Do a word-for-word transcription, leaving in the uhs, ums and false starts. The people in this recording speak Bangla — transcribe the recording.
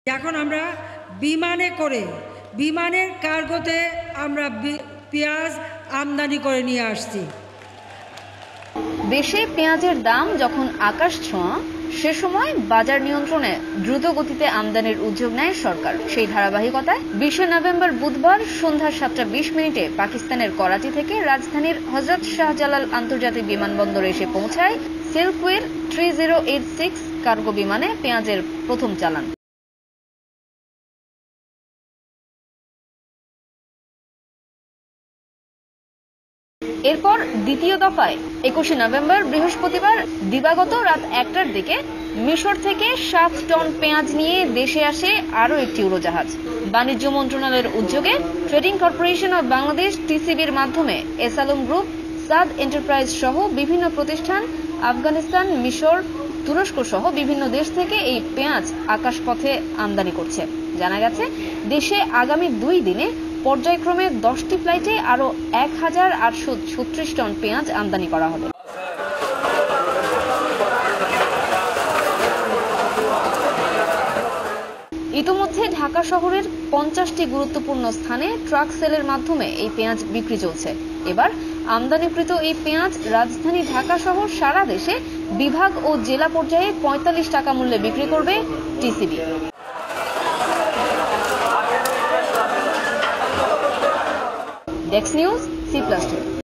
এখন আমরা বিমানে করে বিমানের কার্গোতে আমরা পেঁয়াজ আমদানি করে নিয়ে আসছি। দেশে পেঁয়াজের দাম যখন আকাশ ছোঁয়া, সে সময় বাজার নিয়ন্ত্রণে দ্রুত গতিতে আমদানির উদ্যোগ নেয় সরকার। সেই ধারাবাহিকতায় বিশে নভেম্বর বুধবার সন্ধ্যা সাতটা বিশ মিনিটে পাকিস্তানের করাচি থেকে রাজধানীর হযরত শাহজালাল আন্তর্জাতিক বিমানবন্দরে এসে পৌঁছায় সিল্কওয়ের three zero eight six cargo বিমানে পেঁয়াজের প্রথম চালান। এরপর দ্বিতীয় দফায় একুশে নভেম্বর বৃহস্পতিবার দিবাগত রাত একটার দিকে মিশর থেকে সাত টন পেঁয়াজ নিয়ে দেশে আসে আরও একটি উড়োজাহাজ। বাণিজ্য মন্ত্রণালয়ের উদ্যোগে ট্রেডিং কর্পোরেশন অব বাংলাদেশ টিসিবির মাধ্যমে এসালম গ্রুপ, সাদ এন্টারপ্রাইজ সহ বিভিন্ন প্রতিষ্ঠান আফগানিস্তান, মিশর, তুরস্ক সহ বিভিন্ন দেশ থেকে এই পেঁয়াজ আকাশপথে আমদানি করছে। জানা গেছে, দেশে আগামী দুই দিনে পর্যায়ক্রমে দশটি ফ্লাইটে আরও এক হাজার আটশো ছত্রিশ টন পেঁয়াজ আমদানি করা হবে। ইতোমধ্যে ঢাকা শহরের পঞ্চাশটি গুরুত্বপূর্ণ স্থানে ট্রাক সেলের মাধ্যমে এই পেঁয়াজ বিক্রি চলছে। এবার আমদানিকৃত এই পেঁয়াজ রাজধানী ঢাকা সহ সারা দেশে বিভাগ ও জেলা পর্যায়ে পঁয়তাল্লিশ টাকা মূল্যে বিক্রি করবে TCB. Desk news, C plus two.